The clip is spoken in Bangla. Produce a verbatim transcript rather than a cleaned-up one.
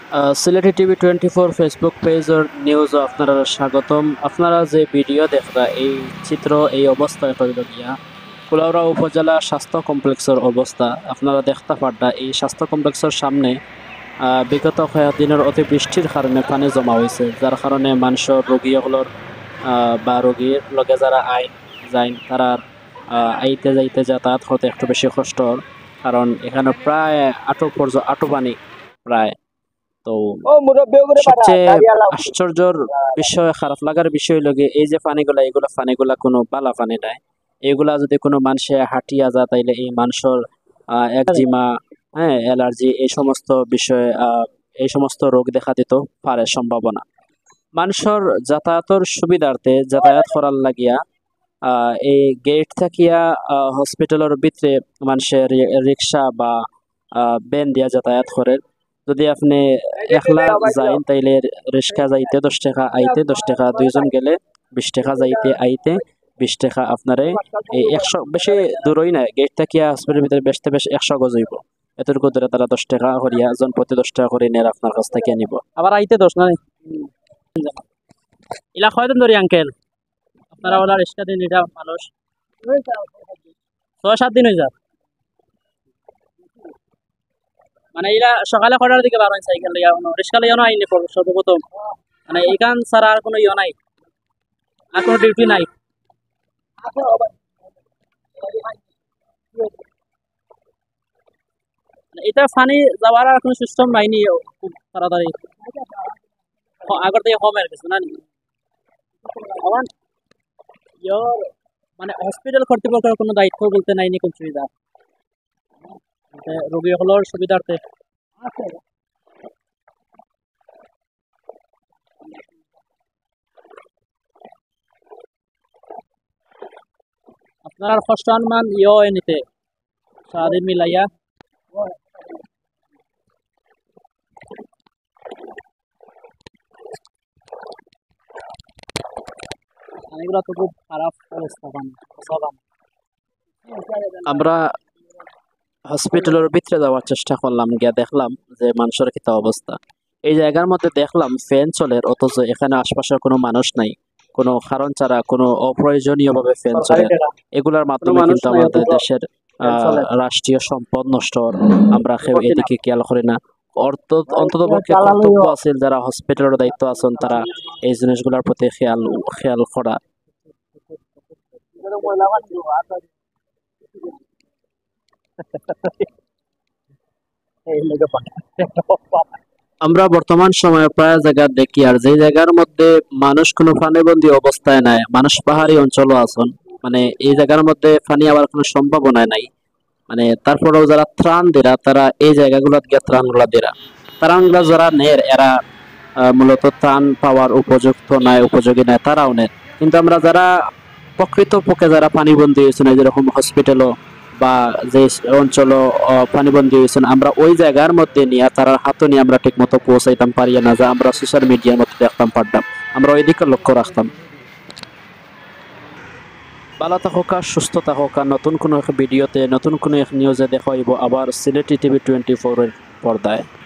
আহ, Sylheti TV twenty four Facebook পেজের নিউজ আপনারা স্বাগতম। আপনারা যে ভিডিও দেখরা এই চিত্র এই অবস্থা হইল গিয়া কুলাউড়া উপজেলা স্বাস্থ্য কমপ্লেক্সের অবস্থা আপনারা দেখতে পারডা। এই স্বাস্থ্য কমপ্লেক্সের সামনে আহ, বিগত কয়েকদিনের অতিবৃষ্টির কারণে পানি জমা হয়েছে, যার কারণে মানুষের রোগীগুলোর বা রোগীর লগে যারা আইন যাইন তারা আহ, আইতে যাইতে যাতায়াত করতে একটু বেশি কষ্টর, কারণ এখানে প্রায় আটো পর্যন্ত আটো পানি প্রায়। তো সবচেয়ে আশ্চর্যর বিষয়, খারাপ লাগার বিষয় লগে এই যে পানিগুলা, এগুলা পানিগুলা কোনো বালা পানি নাই। এগুলা যদি কোনো মানুষে হাঁটিয়া যা তাইলে এই মানুষের আহ একজিমা, হ্যাঁ, অ্যালার্জি, এই সমস্ত বিষয়ে আহ এই সমস্ত রোগ দেখা দিত পারে সম্ভাবনা। মানুষের যাতায়াতের সুবিধার্থে যাতায়াত করার লাগিয়া আহ এই গেট থাকিয়া হসপিটালের ভিতরে মানুষের রিক্সা বা ভ্যান দিয়া যাতায়াত করে। যদি আপনি একলা যাইন তাইলে রিক্সা যাইতে দশ টাকা, আইতে দশ টাকা, দুইজন গেলে বিশ টাকা, যাইতে আইতে বিশ টাকা। আপনারে এই একশো বেশি দূরই নাই, গেট থাকিয়া হসপিটালের ভিতরে বেসতে বেশ একশো গজ হইব, এতটুকু দূরে তারা দশ টাকা করিয়া জন প্রতি দশ টাকা করে নিয়ে আপনার কাছ থেকে নিব। আবার আইতে দশ নাই ইলা কয়দিন ধরে আঙ্কেল আপনারা ওলা রিক্সা দিন? এটা মানুষ ছয় সাত দিন হয়ে যাক, মানে এরা সকালে কটার দিকে বার হয় সাইকেল লিয়া, রিক্সা লিয়া আইনি সর্বপ্রথম, মানে এখান ছাড়া আর কোনো ইয়ে নাই, আর কোনো ডিউটি নাই। এটা পানি যাওয়ার আর কোনো সিস্টেম নাইনি খুব তাড়াতাড়ি, আগর থেকে কমে গেছে না? আমার ইয়র মানে হসপিটাল কর্তৃপক্ষের কোনো দায়িত্ব বলতে নাইনি, কোন সুবিধা রোগীগুলোর সুবিধার্থে। আপনার কষ্ট অনুমান ইয়ে নিতে সারাদিন মিলাইয়া এগুলো তো খুব খারাপ অবস্থা। আমরা হসপিটালের ভিতরে যাওয়ার চেষ্টা করলাম, গিয়া দেখলাম যে মানুষের কিতা অবস্থা। এই জায়গার মধ্যে দেখলাম ফ্যান চলে, অথচ এখানে আশপাশে কোনো মানুষ নাই, কোনো কারণ ছাড়া, কোনো অপ্রয়োজনীয় ভাবে ফ্যান চলে। এগুলার মাধ্যমে কিন্তু আমাদের দেশের আহ রাষ্ট্রীয় সম্পদ নষ্ট, আমরা কেউ এদিকে খেয়াল করি না। অর্থ অন্তত পক্ষে কর্তব্য আছে যারা হসপিটালের দায়িত্ব আছেন, তারা এই জিনিসগুলোর প্রতি খেয়াল খেয়াল করা। আমরা বর্তমান সময়ে প্রায় জায়গা দেখি, আর যে জায়গার মধ্যে মানুষ কোনো ফানিবন্দি অবস্থায় নাই, মানুষ পাহাড়ি অঞ্চলও আছেন, মানে এই জায়গার মধ্যে ফানি আবার কোনো সম্ভাবনা নাই। মানে তারপরেও যারা ত্রাণ দেরা, তারা এই জায়গাগুলো গিয়ে ত্রাণগুলা দেরা, ত্রাণগুলা যারা নেয় এরা মূলত ত্রাণ পাওয়ার উপযুক্ত নাই, উপযোগী নাই, তারাও নেয়। কিন্তু আমরা যারা প্রকৃত পক্ষে যারা পানিবন্দী হয়েছেন, যেরকম হসপিটালও বা যে অঞ্চল পানিবন্দী হয়েছেন, আমরা ওই জায়গার মধ্যে নিয়ে তারা হাত নিয়ে আমরা ঠিক মতো পৌঁছাইতাম পারি না, যা আমরা সোশ্যাল মিডিয়ার মধ্যে দেখতাম পারতাম, আমরা ওই দিকে লক্ষ্য রাখতাম। ভালো থাকুক, সুস্থ থাকুক, নতুন কোনো এক ভিডিওতে নতুন কোনো এক নিউজে দেখা হইব আবার সিলেটি টিভি টোয়েন্টি ফোর এর পর্দায়।